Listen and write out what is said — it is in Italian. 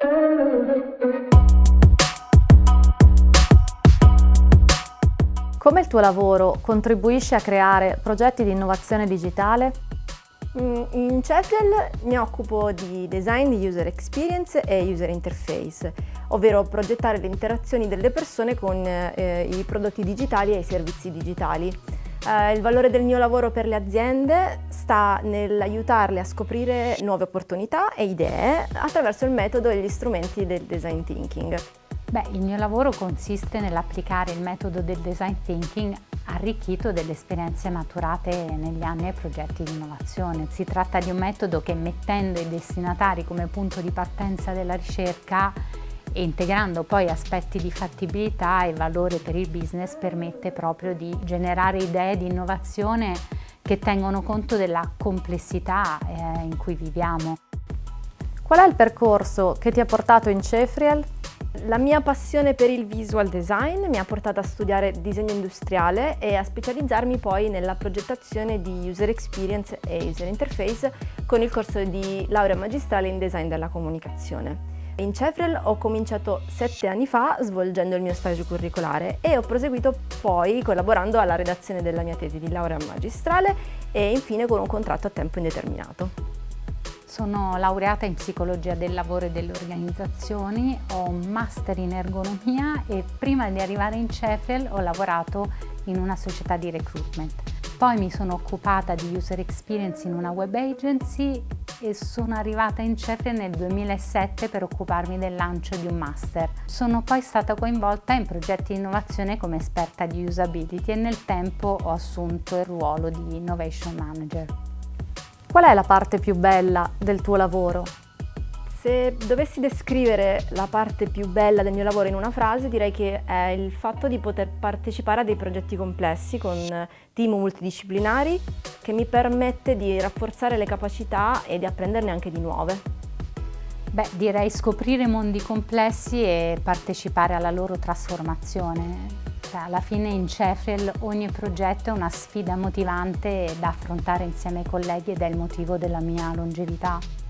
Come il tuo lavoro contribuisce a creare progetti di innovazione digitale? In Cefiel mi occupo di design di user experience e user interface, ovvero progettare le interazioni delle persone con i prodotti digitali e i servizi digitali. Il valore del mio lavoro per le aziende sta nell'aiutarle a scoprire nuove opportunità e idee attraverso il metodo e gli strumenti del design thinking. Beh, il mio lavoro consiste nell'applicare il metodo del design thinking arricchito delle esperienze maturate negli anni ai progetti di innovazione. Si tratta di un metodo che, mettendo i destinatari come punto di partenza della ricerca e integrando poi aspetti di fattibilità e valore per il business, permette proprio di generare idee di innovazione che tengono conto della complessità in cui viviamo. Qual è il percorso che ti ha portato in Cefiel? La mia passione per il visual design mi ha portato a studiare disegno industriale e a specializzarmi poi nella progettazione di user experience e user interface con il corso di laurea magistrale in design della comunicazione. In Cefiel ho cominciato 7 anni fa svolgendo il mio stage curricolare e ho proseguito poi collaborando alla redazione della mia tesi di laurea magistrale e infine con un contratto a tempo indeterminato. Sono laureata in psicologia del lavoro e delle organizzazioni, ho un master in ergonomia e prima di arrivare in Cefiel ho lavorato in una società di recruitment. Poi mi sono occupata di user experience in una web agency e sono arrivata in Cefiel nel 2007 per occuparmi del lancio di un master. Sono poi stata coinvolta in progetti di innovazione come esperta di usability e nel tempo ho assunto il ruolo di innovation manager. Qual è la parte più bella del tuo lavoro? Se dovessi descrivere la parte più bella del mio lavoro in una frase, direi che è il fatto di poter partecipare a dei progetti complessi con team multidisciplinari che mi permette di rafforzare le capacità e di apprenderne anche di nuove. Beh, direi scoprire mondi complessi e partecipare alla loro trasformazione. Alla fine in Cefiel ogni progetto è una sfida motivante da affrontare insieme ai colleghi ed è il motivo della mia longevità.